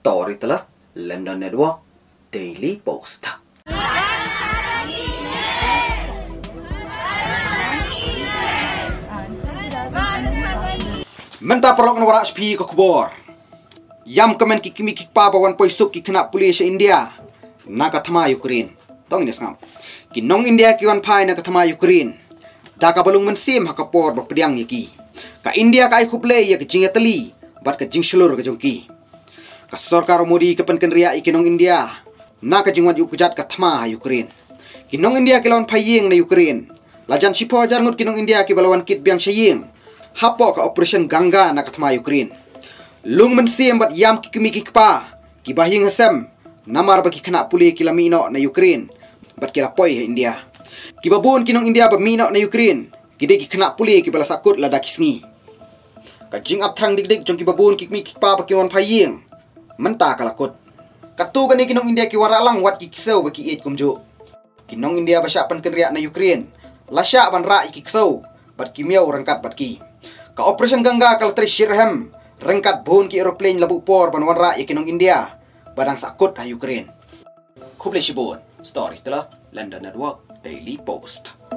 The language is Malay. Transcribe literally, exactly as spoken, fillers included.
Story telah London Network Daily Post. Menta perlok na warak sepi ko kubor. Yam kemen kikimi kikpa bawan poisuk kikena pulis India. Nakatama Ukraine. Tong ini sengam. Kinong India kiwan pai nakatama Ukraine. Daka balung mensim hakapor bapediang yaki. Ka India ka ikuple ya kejing teli. Bat kejing seluruh kejongki. Ka Sarkar Modi kepen kenria ikinong India. Na kejing wajib kejat katama Ukraine. Kinong India kilawan paying na Ukraine. Lajan sipo jarngut kinong India kibalawan kit biang saying. Hapo ka operation Ganga na katama Ukraine. Lung mensim bat yam kikimi kikpa. Kibahing hasem. Namar bagi kena puli kilamino na Ukraine. Bat kilapoi India. Kibabun kinong India bamino na Ukraine. Kide kikena puli kibala sakut lada kisngi. Kajing aptrang dik-dik jong kibabun kikmi kikpa pakiwan paying. Menta kalakut. Katu gani kinong India kiwaralang wat kikisau baki iit kumjo. Kinong India basyapan kenriak na Ukraine. Lasya ban ra ikikisau. Bat kimiau rengkat bat ki. Ka operation Ganga kal tri shirhem. Rengkat bun ki aeroplane labu por ban wan ra ikinong India. Badang sakut ha Ukraine. Kuble shibun. Story telah London Network Daily Post.